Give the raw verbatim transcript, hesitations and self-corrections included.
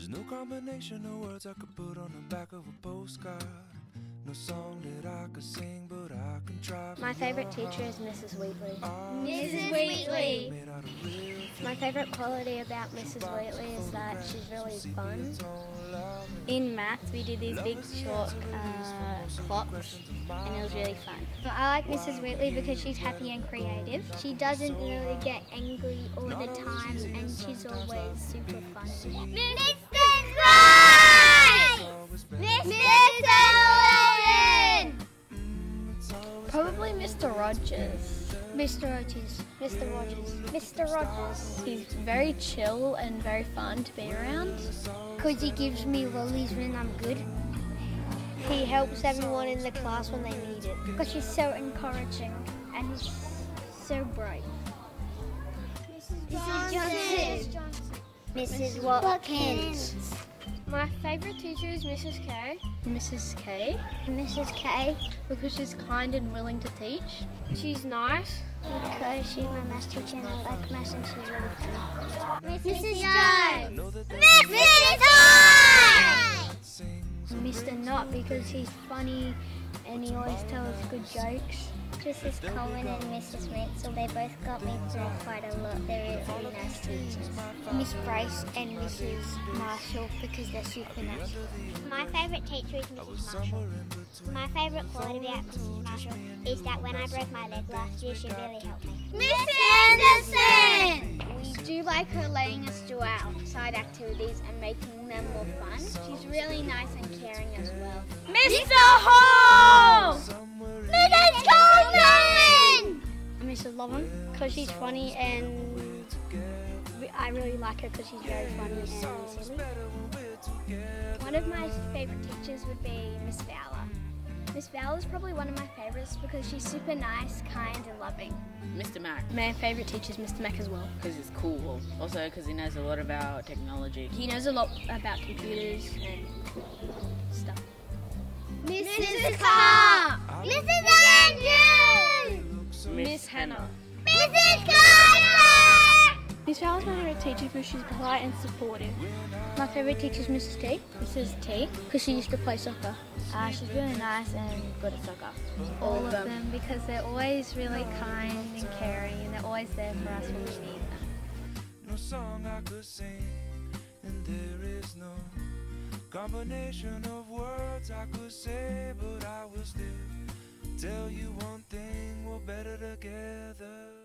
There's no combination of words I could put on the back of a postcard. No song that I could sing, but I can try. My favourite teacher is Missus Wheatley. Missus Wheatley! My favourite quality about Missus Wheatley is that she's really fun. In maths we did these big chalk uh, clocks and it was really fun. I like Missus Wheatley because she's happy and creative. She doesn't really get angry all the time and she's always super funny. Mister Christ! Mister Sullivan! Probably Mister Rogers. Mister Rogers. Mister Rogers. Mister Rogers. He's very chill and very fun to be around. Because he gives me lollies when I'm good. He helps everyone in the class when they need it. Because he's so encouraging and he's so bright. Missus Johnson. Missus Watkins. My favourite teacher is Missus K. Missus K. Missus K. Because she's kind and willing to teach. She's nice. Because she's my maths teacher and I like maths and she's really funny. Missus Jones! Missus Jones! Mister Knott because he's funny and he always tells good jokes. Missus Coleman and Missus Ritzel, they both got me through quite a lot. They're really nice teachers. Miss Bryce and Missus Marshall because they're super nice. My favourite teacher is Missus Marshall. My favourite quality about Missus Marshall is that when I broke my leg last year, she really helped me. Miss Anderson! We do like her letting us do our outside activities and making them more fun. She's really nice and caring as well. Mister Hall! Missus Coleman! Missus Lovin because she's funny and I really like her because she's very funny and silly. One of my favourite teachers would be Miss Fowler. Miss Fowler is probably one of my favourites because she's super nice, kind and loving. Mister Mac. My favourite teacher is Mister Mac as well. Because he's cool. Also because he knows a lot about technology. He knows a lot about computers and stuff. Missus Carr! Missus Andrews! Miss Hannah. Missus Carter! Miss Fowler's my favourite teacher because she's polite and supportive. My favourite teacher is Missus T. Missus T because she used to play soccer. Uh, she's really nice and good at soccer. All of them because they're always really kind and caring and they're always there for us when we need them. No song I could sing, and there is no combination of words I could say, but I will still tell you one thing: we're better together.